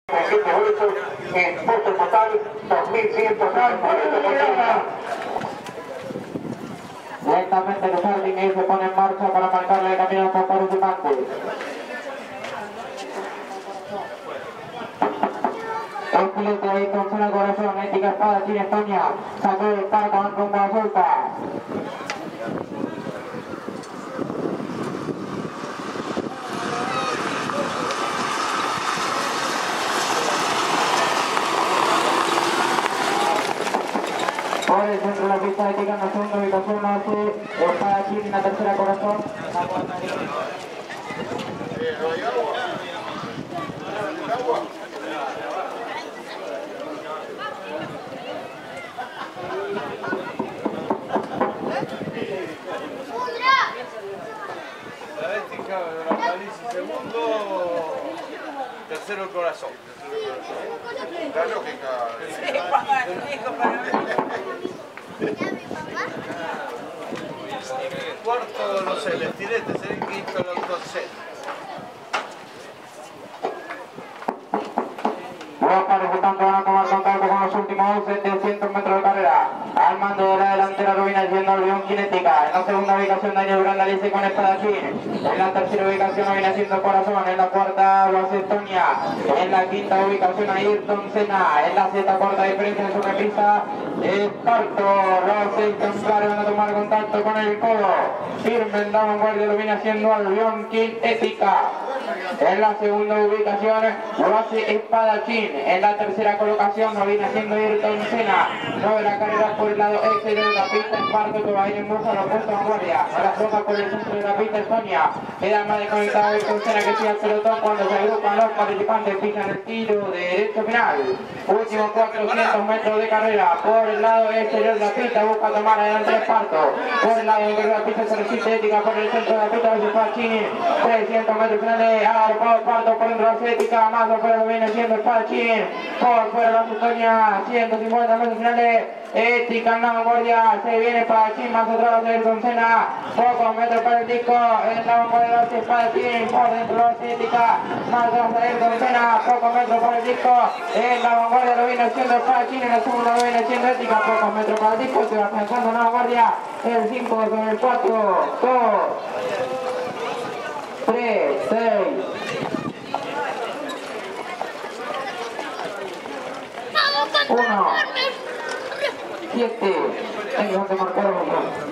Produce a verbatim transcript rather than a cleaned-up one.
En punto total, dos mil ciento cincuenta. Lentamente los jardines se pone en marcha para marcarle el camino a los participantes. El piloto de Consuelo Corazón, Ética Espada, Chile, España, sacó el parco en rumbo a Solta. Por el centro de la pista de Ética, en la segunda ubicación hace Espada, Chile, en la tercera Corazón. La Ética de la París segundo, tercero el Corazón. La lógica. Cuarto, no sé, el estirete, el quinto, el auto C. Los participantes van a tomar contacto con los últimos setecientos metros de carrera. Al mando de la delantera Rubina siendo el León Kinética. En la segunda ubicación Daniel Brandalice con Espadachín. En la tercera ubicación viene siendo Corazón. En la cuarta lo hace Estonia. En la quinta ubicación Ayrton Senna. En la sexta cuarta diferencia en su repisa Esparto. Los seis ejemplares van a tomar contacto con el codo. Firme en la vanguardia lo viene haciendo el León Kinética. En la segunda ubicación lo hace Espadachín. En la tercera colocación lo viene haciendo Ayrton Senna. No de la carrera por el lado exterior de la pista, Esparto que va a ir en busca de la puesta en guardia. Ahora toca por el centro de la pista Estonia. Queda más desconectado Ayrton Senna que sigue el pelotón cuando se agrupan los participantes. Fijan el tiro de derecho final. Últimos cuatrocientos metros de carrera. Por el lado exterior de la pista busca tomar adelante Esparto. Por el lado interior de la pista se resiste Ética. Por el centro de la pista hace Espadachín. trescientos metros finales. Arpado Esparto por dentro de la Ética. Más afuera lo viene siendo Espadachín. Por fuera la Estonia. ciento cincuenta metros finales. Ética en la vanguardia, se viene Espadachín, más atrás de Ayrton Senna, pocos metros para el disco, en la vanguardia hace Espadachín, por dentro de Ética, más atrás de Ayrton Senna, pocos metros para el disco, en la vanguardia lo viene haciendo Espadachín, en la segunda lo viene haciendo Ética, pocos metros para el disco, se va alcanzando en la vanguardia, el cinco sobre el cuatro, dos, tres, seis, uno, siete, ahí donde marcaron.